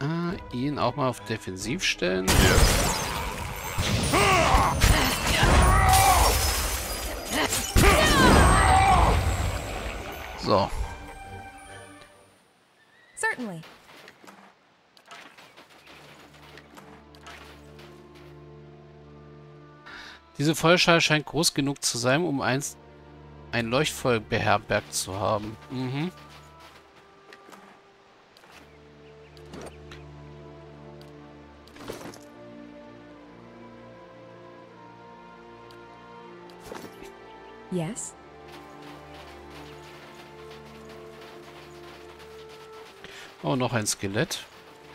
Ihn auch mal auf Defensiv stellen. So. Certainly. Diese Feuerschale scheint groß genug zu sein, um ein Leuchtfeuer beherbergt zu haben. Mhm. Yes. Oh, noch ein Skelett.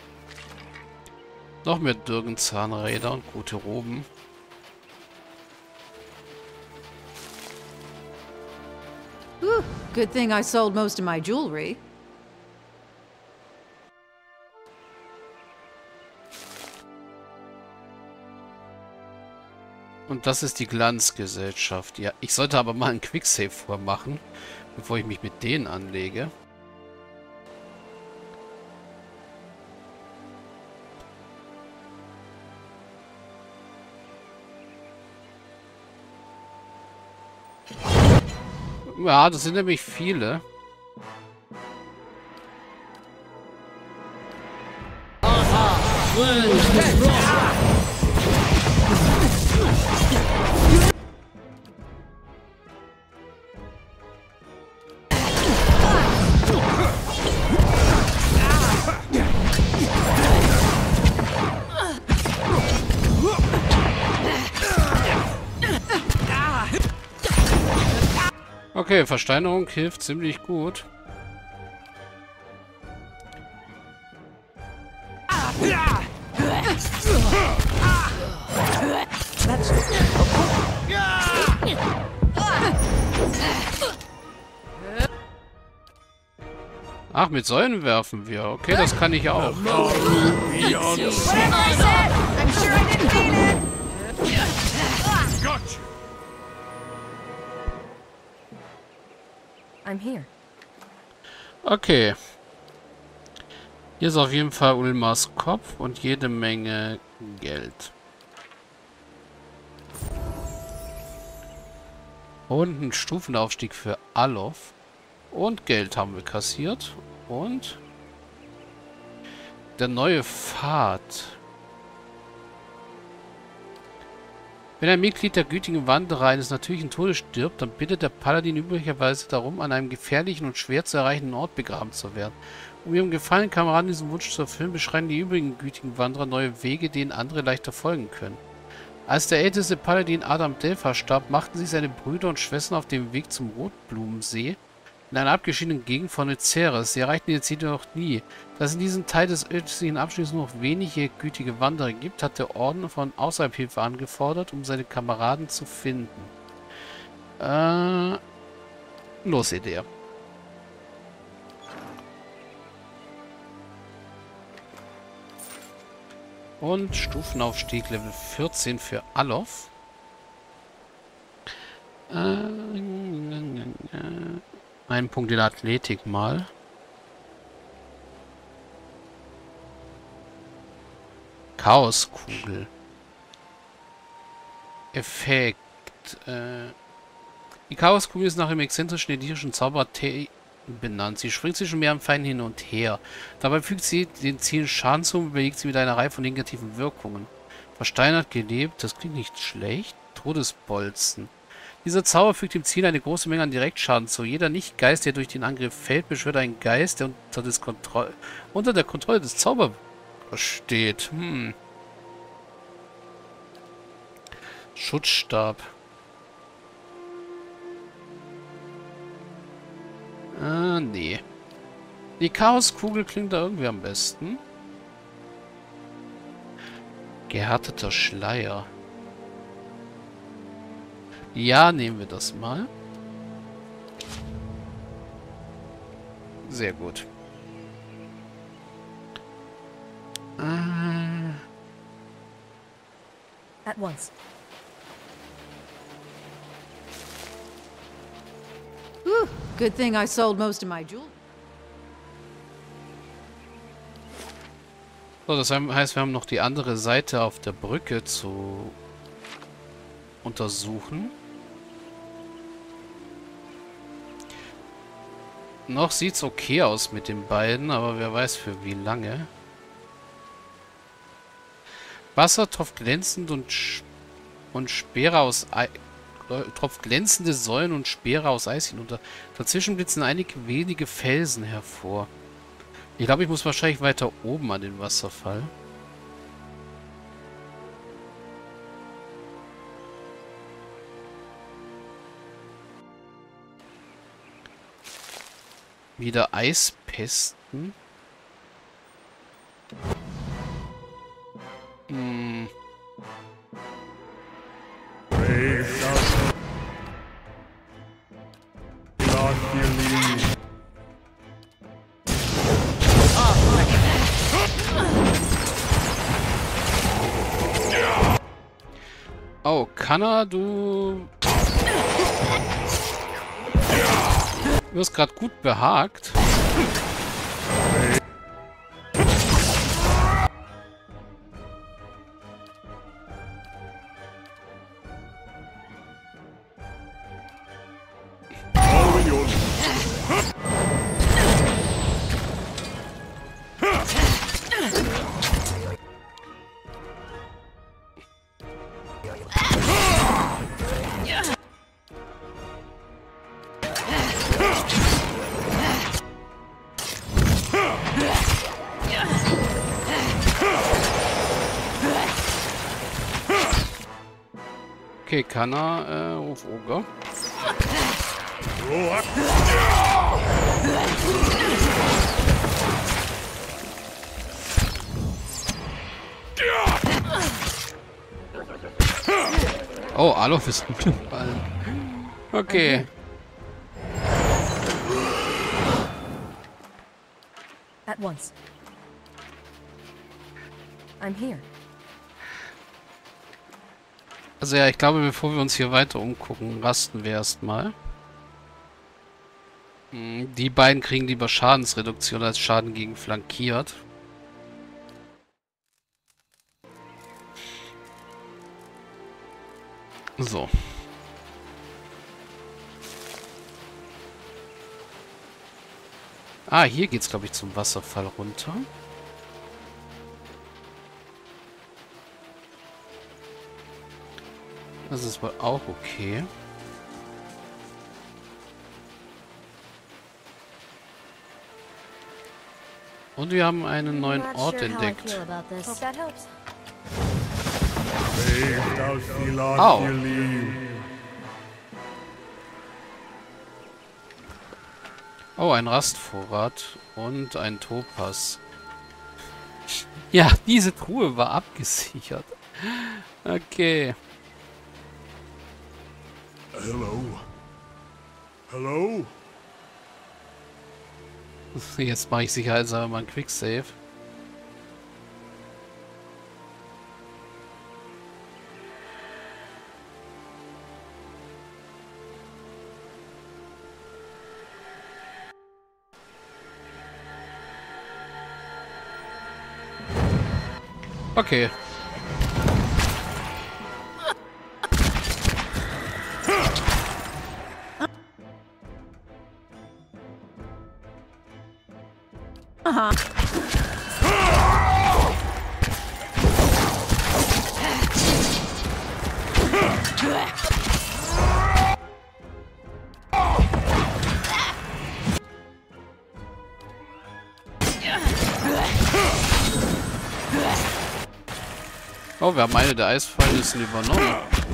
Noch mehr Dürgenzahnräder und gute Roben. Whew, good thing I sold most of my jewelry. Und das ist die Glanzgesellschaft. Ja, ich sollte aber mal einen Quicksave vormachen, bevor ich mich mit denen anlege. Ja, das sind nämlich viele. Okay, Versteinerung hilft ziemlich gut. Ach, mit Säulen werfen wir. Okay, das kann ich auch. I'm here. Okay. Hier ist auf jeden Fall Ulmars Kopf und jede Menge Geld. Und ein Stufenaufstieg für Alof. Und Geld haben wir kassiert. Und der neue Pfad. Wenn ein Mitglied der gütigen Wanderer eines natürlichen Todes stirbt, dann bittet der Paladin üblicherweise darum, an einem gefährlichen und schwer zu erreichenden Ort begraben zu werden. Um ihrem gefallenen Kameraden diesen Wunsch zu erfüllen, beschreiten die übrigen gütigen Wanderer neue Wege, denen andere leichter folgen können. Als der älteste Paladin Adam Delpha starb, machten sich seine Brüder und Schwestern auf den Weg zum Rotblumensee, in einer abgeschiedenen Gegend von Nyceres. Sie erreichten ihr Ziel jedoch nie. Da es in diesem Teil des östlichen Abschnitts nur noch wenige gütige Wanderer gibt, hat der Orden von außerhalb Hilfe angefordert, um seine Kameraden zu finden. Los, Idee. Und Stufenaufstieg Level 14 für Alof. Einen Punkt in der Athletik mal. Chaoskugel. Effekt. Die Chaoskugel ist nach dem exzentrischen edischen Zauberer T benannt. Sie springt zwischen mehreren Feinden hin und her. Dabei fügt sie den Zielen Schaden zu und belegt sie mit einer Reihe von negativen Wirkungen. Versteinert, gelebt, das klingt nicht schlecht. Todesbolzen. Dieser Zauber fügt dem Ziel eine große Menge an Direktschaden zu. Jeder Nicht-Geist, der durch den Angriff fällt, beschwört einen Geist, der unter der Kontrolle des Zaubers steht. Schutzstab. Nee. Die Chaoskugel klingt da irgendwie am besten. Gehärteter Schleier. Ja, nehmen wir das mal. Sehr gut. At once. Whew, good thing I sold most of my jewelry. So, das heißt, wir haben noch die andere Seite auf der Brücke zu untersuchen. Noch sieht's okay aus mit den beiden, aber wer weiß für wie lange. Wasser tropft glänzend und Speere aus tropft glänzende Säulen und Speere aus Eis hinunter. Dazwischen blitzen einige wenige Felsen hervor. Ich glaube, ich muss wahrscheinlich weiter oben an den Wasserfall. Wieder Eispesten. Hm. Oh, Kanna, du wirst gerade gut behagt. Okay, Kanna, auf Oger. Oh, Alof ist umgefallen. Okay. At once. I'm here. Also ja, ich glaube, bevor wir uns hier weiter umgucken, rasten wir erstmal. Die beiden kriegen lieber Schadensreduktion als Schaden gegen flankiert. So. Ah, hier geht's, glaube ich, zum Wasserfall runter. Das ist wohl auch okay. Und wir haben einen neuen Ort entdeckt. Au! Oh, ein Rastvorrat und ein Topaz. Ja, diese Truhe war abgesichert. Okay. Hello. Hello? Jetzt mache ich sicherheitshalber mal einen Quicksave. Okay. Oh, wir haben eine der Eisfallen übernommen.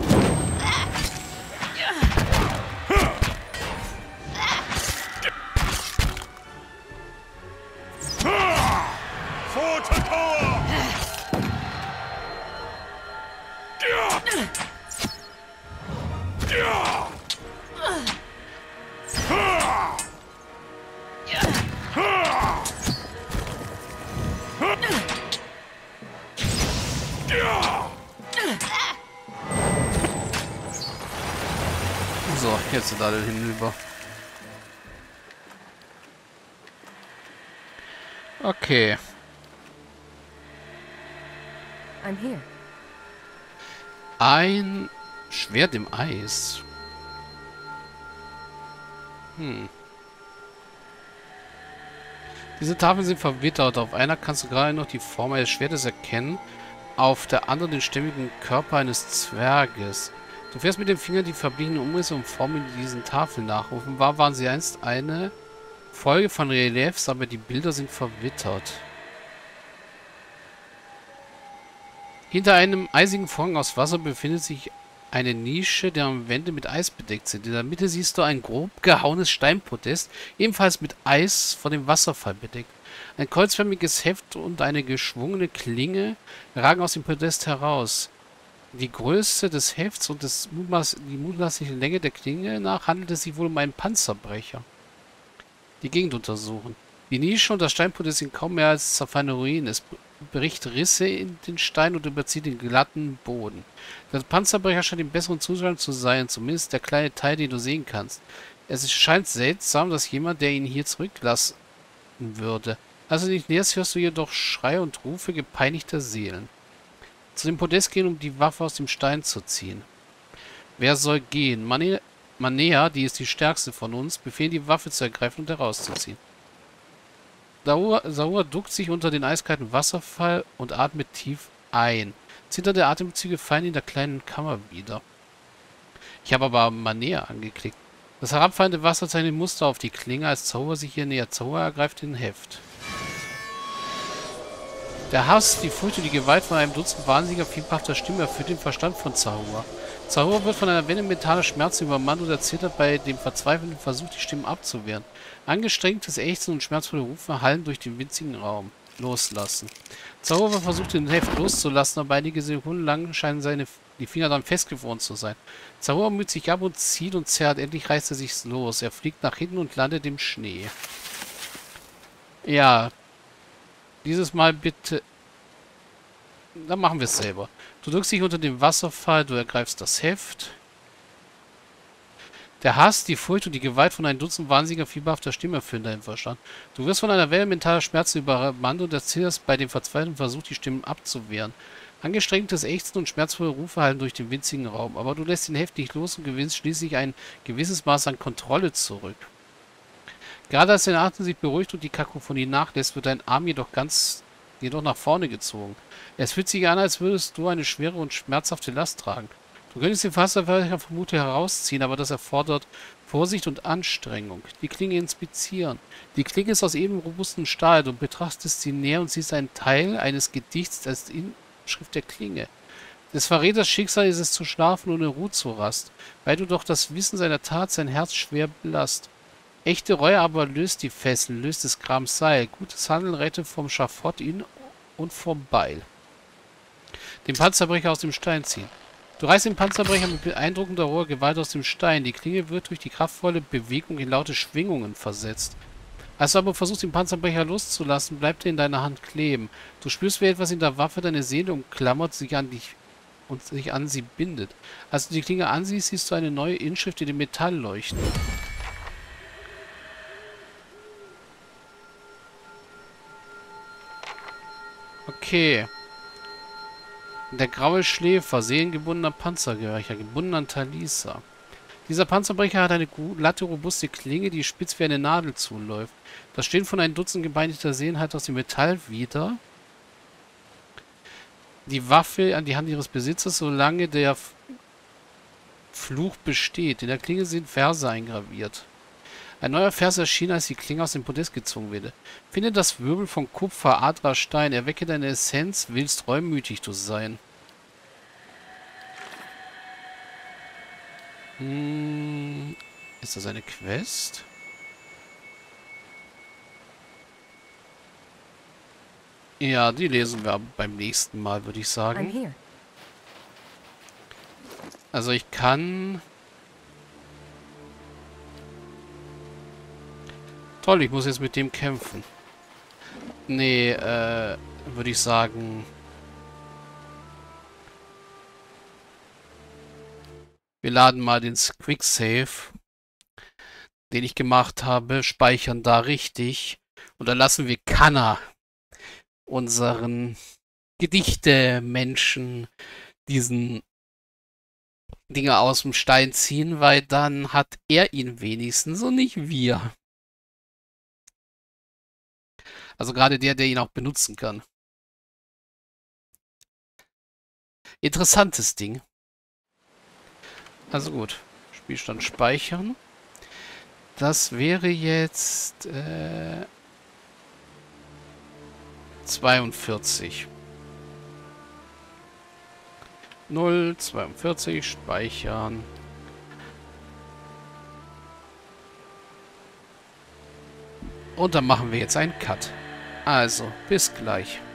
So, jetzt sind alle hinüber. Okay. I'm here. Ein Schwert im Eis. Diese Tafeln sind verwittert. Auf einer kannst du gerade noch die Form eines Schwertes erkennen, auf der anderen den stämmigen Körper eines Zwerges. Du fährst mit dem Finger die verblichenen Umrisse und Formen, die diesen Tafeln nachrufen. Waren sie einst eine Folge von Reliefs, aber die Bilder sind verwittert. Hinter einem eisigen Vorhang aus Wasser befindet sich eine Nische, deren Wände mit Eis bedeckt sind. In der Mitte siehst du ein grob gehauenes Steinpodest, ebenfalls mit Eis vor dem Wasserfall bedeckt. Ein kreuzförmiges Heft und eine geschwungene Klinge ragen aus dem Podest heraus. Die Größe des Hefts und die mutmaßliche Länge der Klinge nach handelt es sich wohl um einen Panzerbrecher. Die Gegend untersuchen. Die Nische und das Steinpodest sind kaum mehr als zerfallene Ruinen. Es bricht Risse in den Stein und überzieht den glatten Boden. Der Panzerbrecher scheint in besseren Zustand zu sein, zumindest der kleine Teil, den du sehen kannst. Es scheint seltsam, dass jemand, der ihn hier zurücklassen würde. Als du dich näherst, hörst du jedoch Schreie und Rufe gepeinigter Seelen. Zu dem Podest gehen, um die Waffe aus dem Stein zu ziehen. Wer soll gehen? Manea, die ist die stärkste von uns, befehlen die Waffe zu ergreifen und herauszuziehen. Saura duckt sich unter den eiskalten Wasserfall und atmet tief ein. Zitternde Atemzüge fallen in der kleinen Kammer wieder. Ich habe aber Manea angeklickt. Das herabfallende Wasser zeichnet Muster auf die Klinge, als Saura sich ihr nähert. Saura ergreift den Heft. Der Hass, die Furcht und die Gewalt von einem Dutzend wahnsinniger, fieberhafter Stimmen erfüllt den Verstand von Saura. Saura wird von einer Welle mentaler Schmerzen übermannt und erzittert bei dem verzweifelnden Versuch, die Stimmen abzuwehren. Angestrengtes Ächzen und schmerzvolle Rufe hallen durch den winzigen Raum. Loslassen. Saura versucht, den Heft loszulassen, aber einige Sekunden lang scheinen die Finger dann festgefroren zu sein. Saura müht sich ab und zieht und zerrt. Endlich reißt er sich los. Er fliegt nach hinten und landet im Schnee. Ja. Dieses Mal bitte... Dann machen wir es selber. Du drückst dich unter dem Wasserfall, du ergreifst das Heft. Der Hass, die Furcht und die Gewalt von einem Dutzend wahnsinniger, fieberhafter Stimmen erfüllen deinen Verstand. Du wirst von einer Welle mentaler Schmerzen übermannt und erzählst bei dem verzweifelten Versuch, die Stimmen abzuwehren. Angestrengtes Ächzen und schmerzvolle Rufe hallen durch den winzigen Raum, aber du lässt den Heft nicht los und gewinnst schließlich ein gewisses Maß an Kontrolle zurück. Gerade als dein Atem sich beruhigt und die Kakophonie nachlässt, wird dein Arm jedoch nach vorne gezogen. Es fühlt sich an, als würdest du eine schwere und schmerzhafte Last tragen. Du könntest den Wasserfall vermutlich herausziehen, aber das erfordert Vorsicht und Anstrengung. Die Klinge inspizieren. Die Klinge ist aus eben robustem Stahl. Du betrachtest sie näher und siehst einen Teil eines Gedichts als Inschrift der Klinge. Des Verräters Schicksal ist es zu schlafen und in Ruhe zu rast, weil du doch das Wissen seiner Tat sein Herz schwer belast. Echte Reue aber löst die Fesseln, löst des Grams Seil. Gutes Handeln rettet vom Schafott ihn und vom Beil. Den Panzerbrecher aus dem Stein ziehen. Du reißt den Panzerbrecher mit beeindruckender roher Gewalt aus dem Stein. Die Klinge wird durch die kraftvolle Bewegung in laute Schwingungen versetzt. Als du aber versuchst, den Panzerbrecher loszulassen, bleibt er in deiner Hand kleben. Du spürst, wie etwas in der Waffe deine Seele umklammert, sich an sie bindet. Als du die Klinge ansiehst, siehst du eine neue Inschrift in dem Metall leuchten. Okay. Der graue Schläfer, seelengebundener Panzergehöriger, gebunden an Talisa. Dieser Panzerbrecher hat eine glatte, robuste Klinge, die spitz wie eine Nadel zuläuft. Das Stehen von einem Dutzend gebeinigter Seelen halt aus dem Metall wieder. Die Waffe an die Hand ihres Besitzers, solange der Fluch besteht. In der Klinge sind Verse eingraviert. Ein neuer Vers erschien, als die Klinge aus dem Podest gezogen wurde. Finde das Wirbel von Kupfer, Adler, Stein, erwecke deine Essenz, willst reumütig du sein. Ist das eine Quest? Ja, die lesen wir beim nächsten Mal, würde ich I'm sagen. here. Also ich kann... Toll, ich muss jetzt mit dem kämpfen. Nee, würde ich sagen... Wir laden mal den Quicksave, den ich gemacht habe, speichern da richtig. Und dann lassen wir Kanna unseren Gedichte-Menschen diesen Dinge aus dem Stein ziehen, weil dann hat er ihn wenigstens und nicht wir. Also gerade der ihn auch benutzen kann. Interessantes Ding. Also gut. Spielstand speichern. Das wäre jetzt 42. 0,42 speichern. Und dann machen wir jetzt einen Cut. Also, bis gleich.